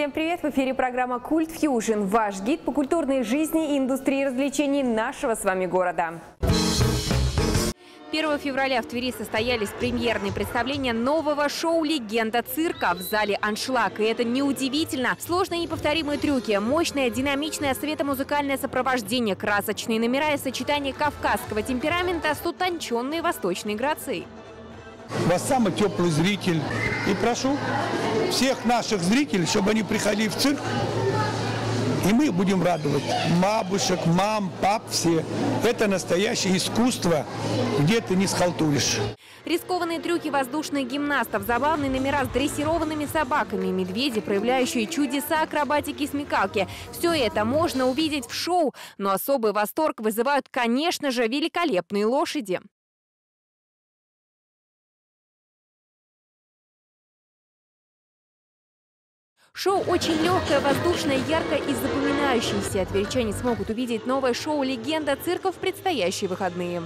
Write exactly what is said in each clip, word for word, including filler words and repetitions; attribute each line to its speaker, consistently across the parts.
Speaker 1: Всем привет! В эфире программа «Культ Фьюжн», ваш гид по культурной жизни и индустрии развлечений нашего с вами города. первого февраля в Твери состоялись премьерные представления нового шоу «Легенда цирка» в зале «Аншлаг». И это неудивительно. Сложные неповторимые трюки, мощное, динамичное светомузыкальное сопровождение, красочные номера и сочетание кавказского темперамента с утонченной восточной грацией.
Speaker 2: Вас самый теплый зритель. И прошу всех наших зрителей, чтобы они приходили в цирк. И мы будем радовать бабушек, мам, пап, все. Это настоящее искусство, где ты не схалтуришь.
Speaker 1: Рискованные трюки воздушных гимнастов, забавные номера с дрессированными собаками, медведи, проявляющие чудеса акробатики и смекалки. Все это можно увидеть в шоу, но особый восторг вызывают, конечно же, великолепные лошади. Шоу очень легкое, воздушное, яркое и запоминающееся. Тверичане смогут увидеть новое шоу «Легенда цирка» в предстоящие выходные.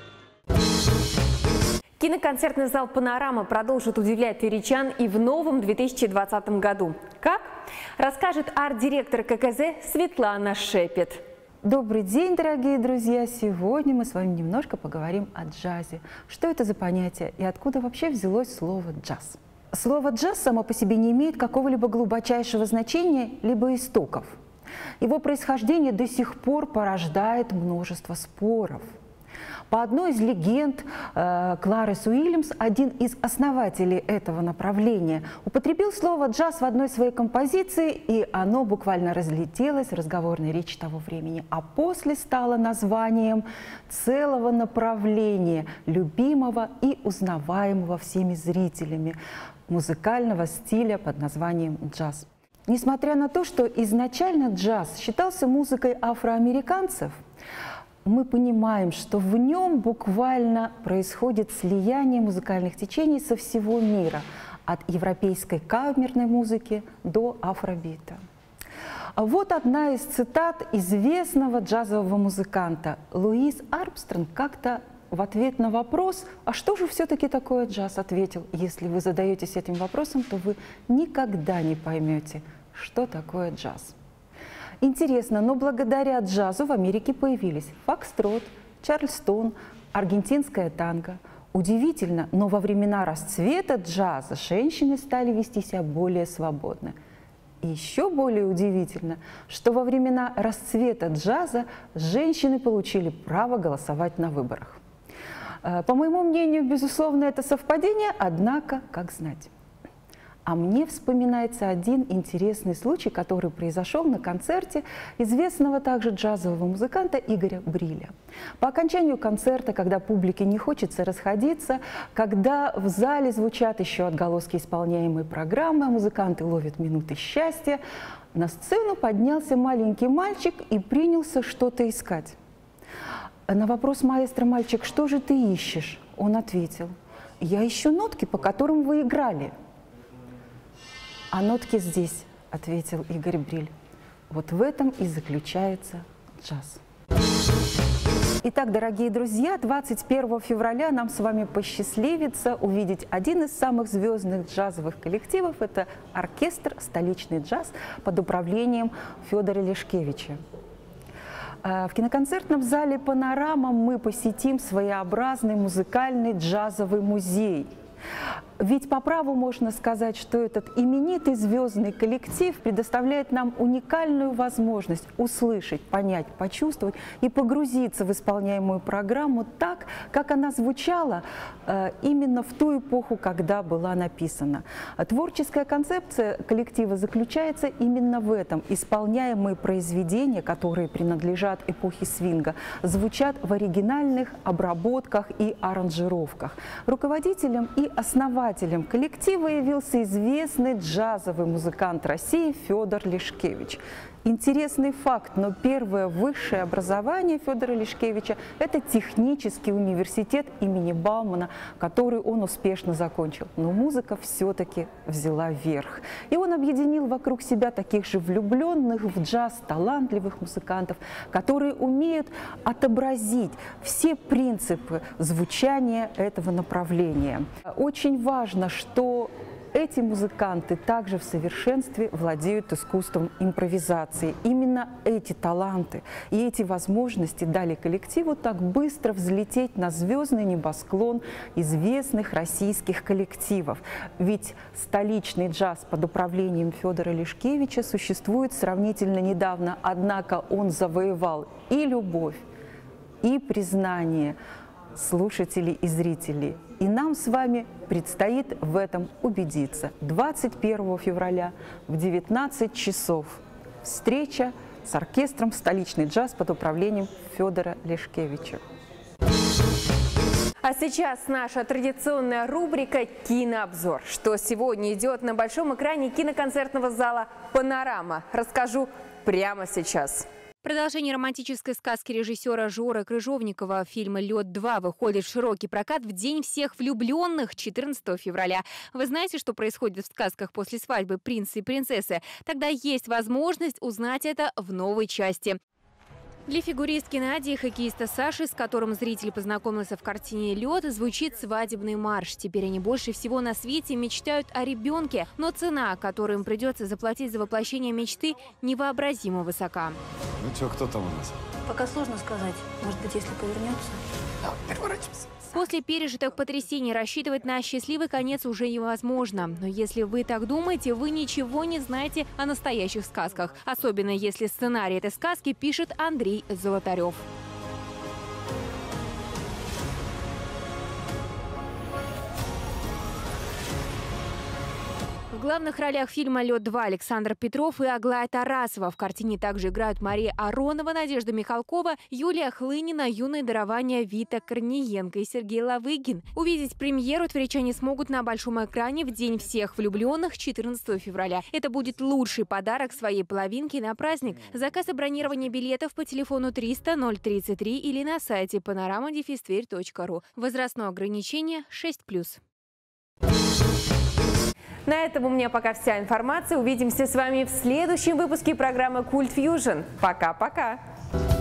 Speaker 1: Киноконцертный зал «Панорама» продолжит удивлять тверичан и в новом две тысячи двадцатом году. Как? Расскажет арт-директор ка ка зэ Светлана Шепет.
Speaker 3: Добрый день, дорогие друзья! Сегодня мы с вами немножко поговорим о джазе. Что это за понятие и откуда вообще взялось слово «джаз»? Слово «джаз» само по себе не имеет какого-либо глубочайшего значения, либо истоков. Его происхождение до сих пор порождает множество споров. По одной из легенд, э, Кларис Уильямс, один из основателей этого направления, употребил слово «джаз» в одной своей композиции, и оно буквально разлетелось в разговорной речи того времени, а после стало названием целого направления, любимого и узнаваемого всеми зрителями, музыкального стиля под названием джаз. Несмотря на то, что изначально джаз считался музыкой афроамериканцев, мы понимаем, что в нем буквально происходит слияние музыкальных течений со всего мира, от европейской камерной музыки до афробита. А вот одна из цитат известного джазового музыканта. Луис Армстронг как-то в ответ на вопрос, а что же все-таки такое джаз, ответил: если вы задаетесь этим вопросом, то вы никогда не поймете, что такое джаз. Интересно, но благодаря джазу в Америке появились фокстрот, чарльстон, аргентинская танго. Удивительно, но во времена расцвета джаза женщины стали вести себя более свободно. И еще более удивительно, что во времена расцвета джаза женщины получили право голосовать на выборах. По моему мнению, безусловно, это совпадение, однако, как знать. А мне вспоминается один интересный случай, который произошел на концерте известного также джазового музыканта Игоря Бриля. По окончанию концерта, когда публике не хочется расходиться, когда в зале звучат еще отголоски исполняемой программы, музыканты ловят минуты счастья, на сцену поднялся маленький мальчик и принялся что-то искать. На вопрос маэстро: «Мальчик, что же ты ищешь?» Он ответил: «Я ищу нотки, по которым вы играли». «А нотки здесь», — ответил Игорь Бриль. Вот в этом и заключается джаз. Итак, дорогие друзья, двадцать первого февраля нам с вами посчастливится увидеть один из самых звездных джазовых коллективов. Это оркестр «Столичный джаз» под управлением Федора Лешкевича. В киноконцертном зале «Панорама» мы посетим своеобразный музыкальный джазовый музей. Ведь по праву можно сказать, что этот именитый звездный коллектив предоставляет нам уникальную возможность услышать, понять, почувствовать и погрузиться в исполняемую программу так, как она звучала э, именно в ту эпоху, когда была написана. Творческая концепция коллектива заключается именно в этом. Исполняемые произведения, которые принадлежат эпохе свинга, звучат в оригинальных обработках и аранжировках. Руководителем и основателем коллектива явился известный джазовый музыкант России Федор Лешкевич. Интересный факт, но первое высшее образование Федора Лешкевича – это технический университет имени Баумана, который он успешно закончил. Но музыка все-таки взяла верх. И он объединил вокруг себя таких же влюбленных в джаз талантливых музыкантов, которые умеют отобразить все принципы звучания этого направления. Очень важно, что эти музыканты также в совершенстве владеют искусством импровизации. Именно эти таланты и эти возможности дали коллективу так быстро взлететь на звездный небосклон известных российских коллективов. Ведь столичный джаз под управлением Федора Лешкевича существует сравнительно недавно, однако он завоевал и любовь, и признание слушателей и зрителей. И нам с вами предстоит в этом убедиться. двадцать первого февраля в девятнадцать часов встреча с оркестром «Столичный джаз» под управлением Федора Лешкевича.
Speaker 1: А сейчас наша традиционная рубрика «Кинообзор». Что сегодня идет на большом экране киноконцертного зала «Панорама». Расскажу прямо сейчас. Продолжение романтической сказки режиссера Жоры Крыжовникова фильма «Лед-два» выходит в широкий прокат в День всех влюбленных четырнадцатого февраля. Вы знаете, что происходит в сказках после свадьбы принца и принцессы? Тогда есть возможность узнать это в новой части. Для фигуристки Нади и хоккеиста Саши, с которым зритель познакомился в картине «Лед», звучит свадебный марш. Теперь они больше всего на свете мечтают о ребенке, но цена, которую им придется заплатить за воплощение мечты, невообразимо высока.
Speaker 4: Ну что, кто там у нас?
Speaker 5: Пока сложно сказать. Может быть, если повернется.
Speaker 4: Давай, переворачивайся.
Speaker 1: После пережитых потрясений рассчитывать на счастливый конец уже невозможно. Но если вы так думаете, вы ничего не знаете о настоящих сказках. Особенно если сценарий этой сказки пишет Андрей Золотарев. В главных ролях фильма «Лед-два» Александр Петров и Аглая Тарасова. В картине также играют Мария Аронова, Надежда Михалкова, Юлия Хлынина, юное дарование Вита Корниенко и Сергей Лавыгин. Увидеть премьеру тверичане смогут на большом экране в День всех влюбленных четырнадцатого февраля. Это будет лучший подарок своей половинке на праздник. Заказ и бронирование билетов по телефону триста ноль тридцать три или на сайте панорама дефис тверь точка ру. Возрастное ограничение шесть плюс. На этом у меня пока вся информация. Увидимся с вами в следующем выпуске программы «Культ Фьюжн». Пока-пока!